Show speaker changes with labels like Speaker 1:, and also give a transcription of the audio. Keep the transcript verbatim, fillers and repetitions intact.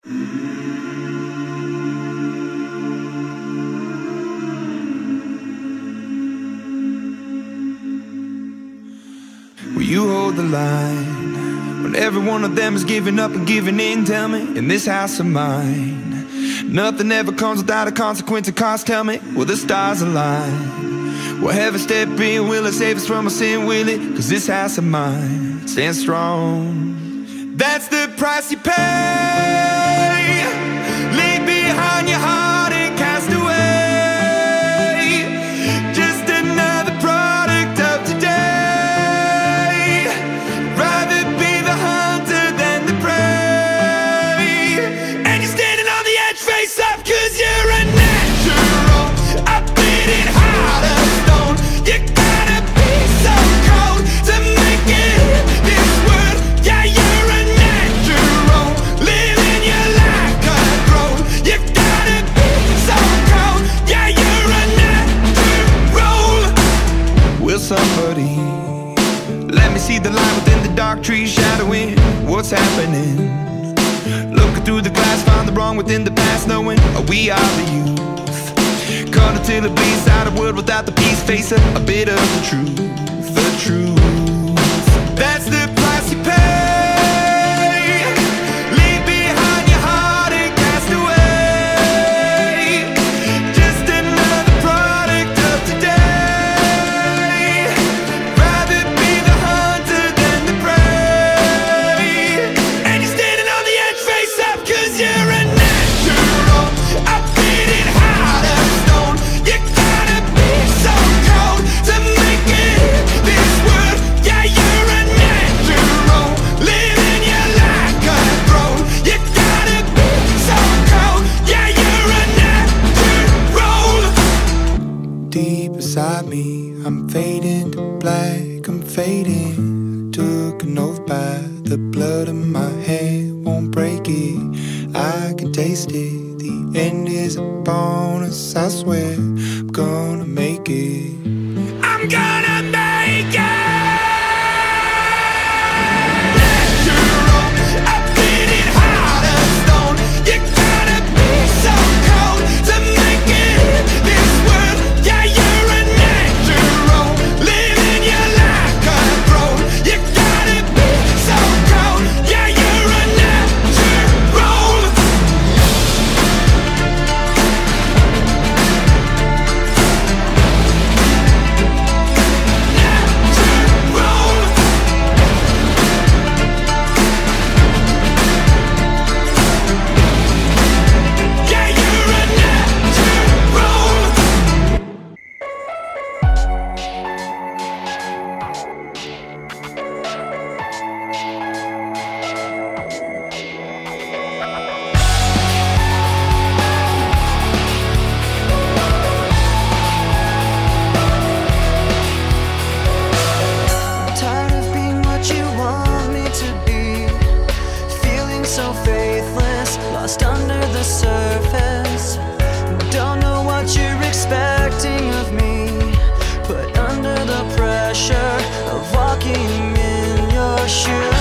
Speaker 1: Will you hold the line when every one of them is giving up and giving in? Tell me, in this house of mine, nothing ever comes without a consequence and cost. Tell me, will the stars align? Will heaven step in? Will it save us from our sin? Will it? Cause this house of mine stands strong. That's the price you pay. Leave behind your heart and cast away. Just another product of today. Rather be the hunter than the prey. And you're standing on the edge, face up, cause you're a natural. I bleed it heart of stone. You gotta be so cold to make it in this world. Yeah, you're a natural, living your life controlled. You gotta be so cold. Yeah, you're a natural. Will somebody let me see the light within the dark trees shadowing what's happening? Looking through the glass, find the wrong within the past, knowing we are the youth. Caught until it bleeds out a world without the peace. Face a, a bit of the truth, the truth. That's the price you pay. Leave behind your heart and cast away. Just another product of today. Rather be the hunter than the prey. And you're standing on the edge, face up, cause you're a natural. I bleed it heart of stone. You gotta be so cold to make it in this world. Yeah, you're a natural, living your life controlled. You gotta be so cold. Yeah, you're a natural. Deep inside me, I'm fading to black, I'm fading. Took an oath by the blood in my hand, won't break it. I can taste it, the end is upon us. I swear I'm gonna make it. I'm gonna make it. Natural, I bleed it heart of stone. You gotta be so cold to make it in this world. Yeah, you're a natural, living your life controlled. You gotta be so cold. Yeah, you're a natural. Yeah, you're a natural.
Speaker 2: Tired of being what you want me to be, feeling so faithless, lost under the surface. Don't know what you're expecting of me, but under the pressure of walking in your shoes,